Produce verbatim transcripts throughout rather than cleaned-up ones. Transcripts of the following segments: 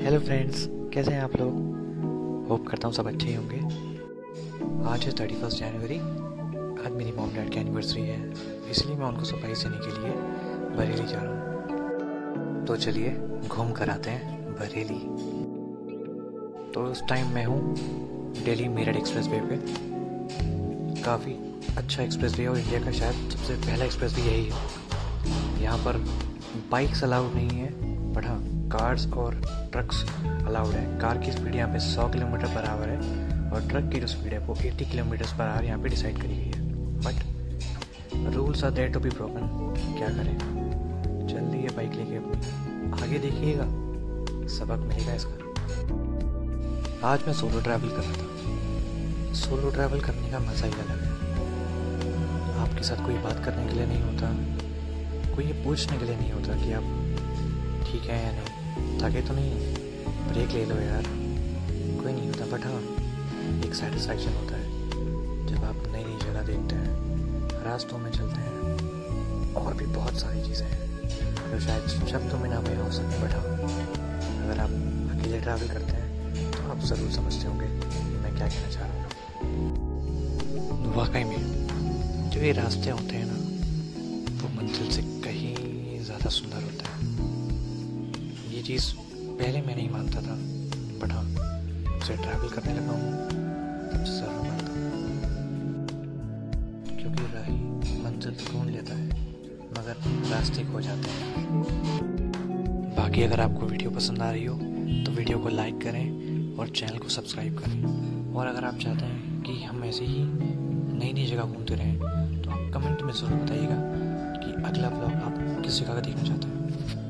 Hello friends, कैसे हैं आप लोग। होप करता हूँ सब अच्छे ही होंगे। आज है थर्टी फर्स्ट जनवरी। आज मेरी मॉम डैड की एनिवर्सरी है, इसलिए मैं उनको सरप्राइज देने के लिए बरेली जा रहा हूँ। तो चलिए घूम कर आते हैं बरेली। तो उस टाइम मैं हूँ दिल्ली मेरठ एक्सप्रेस वे पे। काफ़ी अच्छा एक्सप्रेस वे है और इंडिया का शायद सबसे पहला एक्सप्रेस वे यही है। यहाँ पर बाइक्स अलाउड नहीं है, बट हाँ कार्स और ट्रक्स अलाउड है। कार की स्पीड यहाँ पे सौ किलोमीटर पर आवर है और ट्रक की जो स्पीड है वो अस्सी किलोमीटर पर आवर यहाँ पे डिसाइड करी गई है। But rules are there to be broken. क्या करें, चल रही है बाइक लेके अपनी। आगे देखिएगा, सबक मिलेगा इसका। आज मैं सोलो ट्रैवल कर रहा था। सोलो ट्रैवल करने का मज़ा ही अलग है। आपके साथ कोई बात करने के लिए नहीं होता, कोई ये पूछने के लिए नहीं होता कि आप ठीक है या नहीं, थके तो नहीं, ब्रेक ले लो यार, कोई नहीं होता। बट हाँ एक सेटिस्फैक्शन होता है जब आप नई नई जगह देखते हैं, रास्तों में चलते हैं, और भी बहुत सारी चीज़ें हैं जो शायद शब्दों में ना बयां हो सके। बट हाँ अगर आप अकेले ट्रैवल करते हैं तो आप ज़रूर समझते होंगे कि मैं क्या कहना चाह रहा हूँ। वाकई में जो ये रास्ते होते हैं ना, वो मंजिल से कहीं ज़्यादा सुंदर होता है। ये चीज़ पहले मैं नहीं मानता था, बट हाँ उसे ट्रैवल करने लगा हूँ तब से ज़रूर मानता हूँ। क्योंकि राही मंजिल ढूंढ लेता है मगर रास्ते खो जाते हैं। बाकी अगर आपको वीडियो पसंद आ रही हो तो वीडियो को लाइक करें और चैनल को सब्सक्राइब करें। और अगर आप चाहते हैं कि हम ऐसे ही नई नई जगह घूमते रहें तो आप कमेंट में ज़रूर बताइएगा कि अगला ब्लॉग आप किस जगह का देखना चाहते हैं।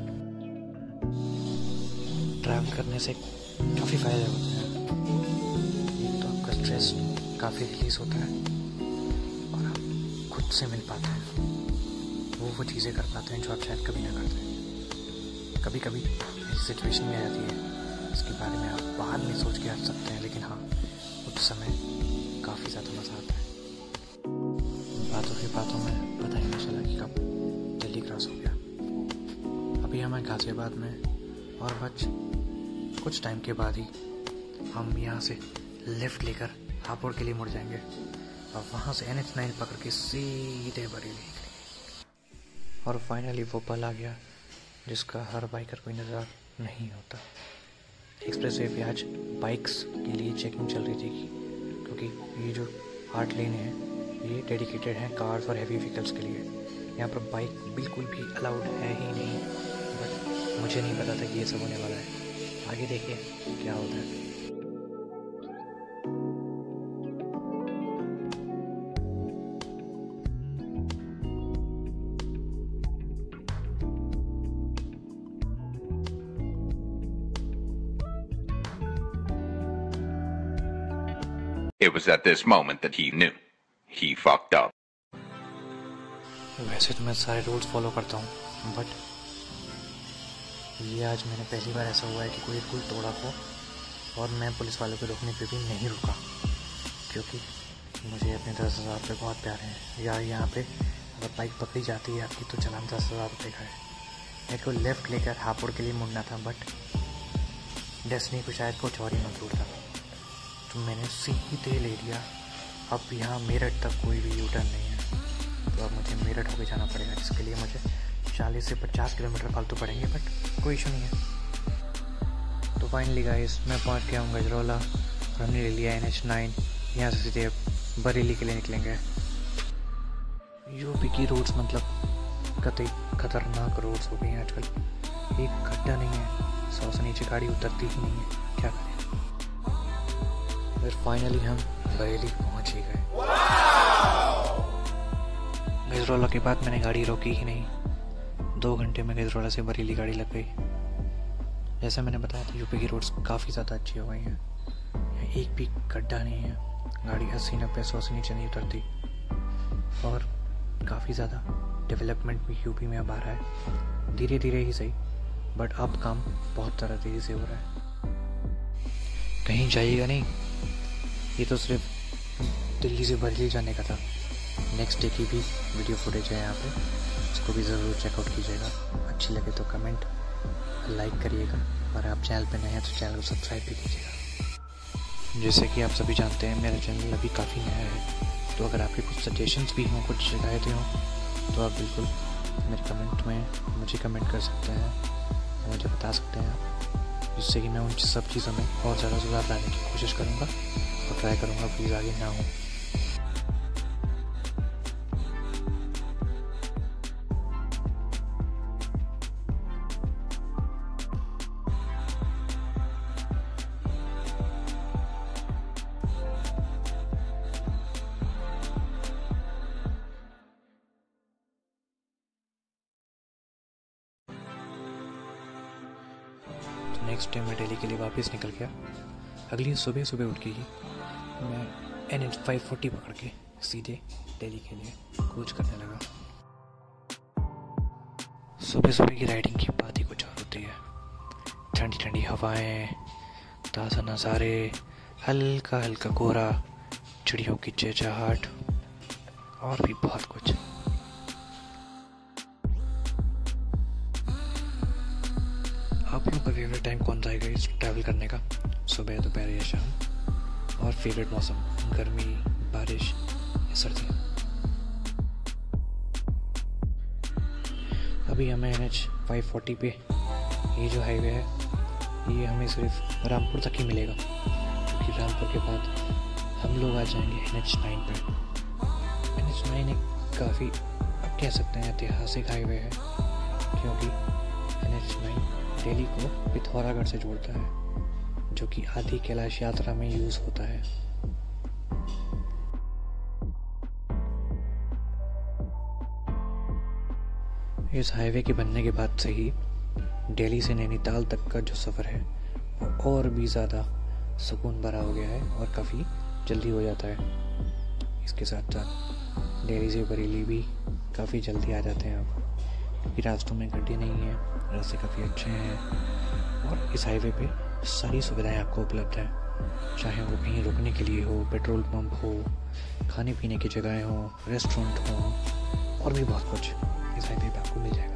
ट्रैवल करने से काफ़ी फ़ायदे होते हैं। एक तो आपका स्ट्रेस काफ़ी रिलीज़ होता है और आप खुद से मिल पाते हैं, वो वो चीज़ें कर पाते हैं जो आप शायद कभी ना करते हैं। कभी कभी ऐसी सिचुएशन में आ जाती है इसके बारे में आप बाद में सोच के हंस सकते हैं, लेकिन हाँ उस समय काफ़ी ज़्यादा मज़ा आता है। बातों की बातों में पता ही नहीं चला कि कब दिल्ली क्रॉस हो गया। अभी हमें गाज़ियाबाद में और बच कुछ टाइम के बाद ही हम यहाँ से लेफ़्ट लेकर हापुड़ के लिए मुड़ जाएंगे और वहाँ से एन एच नाइन पकड़ के सीधे बरेली निकलेंगे। और फाइनली वो पल आ गया जिसका हर बाइकर को इंतज़ार नहीं होता। एक्सप्रेस वे पे आज बाइक्स के लिए चेकिंग चल रही थी, क्योंकि ये जो आठ लेन है ये डेडिकेटेड हैं कार्स और हैवी व्हीकल्स के लिए। यहाँ पर बाइक बिल्कुल भी अलाउड है ही नहीं, बट मुझे नहीं पता था कि ये सब होने वाला है। आगे देखिए क्या होता है। It was at this moment that he knew. He fucked up. वैसे तो मैं सारे रूल्स फॉलो करता हूँ, बट ये आज मैंने पहली बार ऐसा हुआ है कि कोई रूल तोड़ा हो और मैं पुलिस वालों को रोकने पे भी नहीं रुका, क्योंकि मुझे अपने दस हज़ार रुपये बहुत प्यारे हैं यार। यहाँ पे अगर बाइक पकड़ी जाती है आपकी तो चलान दस हज़ार रुपये का है। मेरे को लेफ़्ट लेकर हापुड़ के लिए मुड़ना था, बट डेस्टिनी को शायद कुछ और ही मंजूर था, तो मैंने सीधे ले लिया। अब यहाँ मेरठ तक कोई भी यू टर्न नहीं है, तो अब मुझे मेरठ होकर जाना पड़ेगा, जिसके लिए मुझे चालीस से पचास किलोमीटर फालतू पड़ेंगे, बट कोई इशू नहीं है। तो फाइनली गाइस मैं पहुंच गया हूँ गजरौला और हमने ले लिया एन एच नाइन। यहाँ से सीधे बरेली के लिए निकलेंगे। यूपी की रोड्स मतलब कतई खतरनाक रोड्स हो गई हैं आजकल। एक गड्ढा नहीं है, सौ से नीचे गाड़ी उतरती ही नहीं है, क्या करें। फिर फाइनली हम बरेली पहुँच ही गए। गजरौला के बाद मैंने गाड़ी रोकी ही नहीं। दो घंटे में गजरौला से बरेली गाड़ी लग गई। जैसे मैंने बताया था यूपी की रोड्स काफ़ी ज़्यादा अच्छी हो गई हैं। यहाँ एक भी गड्ढा नहीं है, गाड़ी अस्सी नब्बे सौ से नीचे नहीं उतरती, और काफ़ी ज़्यादा डेवलपमेंट भी यूपी में अब आ रहा है। धीरे धीरे ही सही, बट अब काम बहुत ज़्यादा तेज़ी से हो रहा है। कहीं जाइएगा नहीं, ये तो सिर्फ दिल्ली से बरेली जाने का था। नेक्स्ट डे की भी वीडियो फुटेज है यहाँ पे, इसको भी ज़रूर चेकआउट कीजिएगा। अच्छी लगे तो कमेंट लाइक करिएगा। और आप चैनल पे नए हैं तो चैनल को सब्सक्राइब भी कीजिएगा। जैसे कि आप सभी जानते हैं मेरा चैनल अभी काफ़ी नया है, तो अगर आपके कुछ सजेशंस भी हों, कुछ शिकायतें हों, तो आप बिल्कुल मेरे कमेंट में मुझे कमेंट कर सकते हैं, मुझे बता सकते हैं, जिससे कि मैं उन सब चीज़ों में और ज़्यादा सुधार लाने की कोशिश करूँगा और ट्राई करूँगा प्लीज़ आगे ना हो। नेक्स्ट डे मैं दिल्ली के लिए वापस निकल गया। अगली सुबह सुबह उठ के ही मैं एन एच फाइव फोर्टी पकड़ के सीधे दिल्ली के लिए कूच करने लगा। सुबह सुबह की राइडिंग की बात ही कुछ और होती है। ठंडी ठंडी हवाएं, ताज़ा नज़ारे, हल्का हल्का कोहरा, चिड़ियों की चहचहाहट और भी बहुत कुछ। आप लोगों का फेवरेट टाइम कौन सा है इस ट्रैवल करने का? सुबह, दोपहर या शाम? और फेवरेट मौसम गर्मी, बारिश या सर्दियाँ? अभी हमें एन एच फाइव फोर्टी पे ये जो हाईवे है ये हमें सिर्फ रामपुर तक ही मिलेगा, क्योंकि रामपुर के बाद हम लोग आ जाएंगे एन एच नाइन पे। एन एच नाइन एक काफ़ी अब कह सकते हैं ऐतिहासिक हाईवे है, क्योंकि एन एच नाइन दिल्ली को पिथौरागढ़ से जोड़ता है, जो कि आदि कैलाश यात्रा में यूज़ होता है। इस हाईवे के बनने के बाद से ही दिल्ली से नैनीताल तक का जो सफ़र है वो और भी ज़्यादा सुकून भरा हो गया है और काफ़ी जल्दी हो जाता है। इसके साथ साथ दिल्ली से बरेली भी काफ़ी जल्दी आ जाते हैं अब, क्योंकि रास्तों में गड्ढे नहीं हैं, रास्ते काफ़ी अच्छे हैं और इस हाईवे पे सारी सुविधाएं आपको उपलब्ध हैं, चाहे वो कहीं रुकने के लिए हो, पेट्रोल पंप हो, खाने पीने की जगहें हो, रेस्टोरेंट हो और भी बहुत कुछ इस हाईवे पे आपको मिल जाएगा।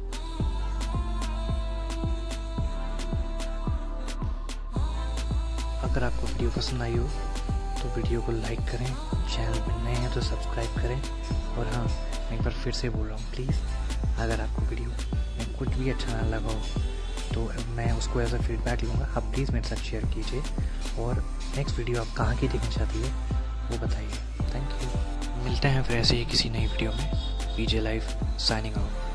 अगर आपको वीडियो पसंद आई हो तो वीडियो को लाइक करें, चैनल पर नए हैं तो सब्सक्राइब करें, और हाँ मैं एक बार फिर से बोल रहा हूँ, प्लीज़ अगर आपको वीडियो में कुछ भी अच्छा ना लगा हो तो मैं उसको एज अ फीडबैक लूँगा। आप प्लीज़ मेरे साथ शेयर कीजिए और नेक्स्ट वीडियो आप कहाँ की देखना चाहती है वो बताइए। Thank you. मिलते हैं फिर ऐसे ही किसी नई वीडियो में। PJ life signing of.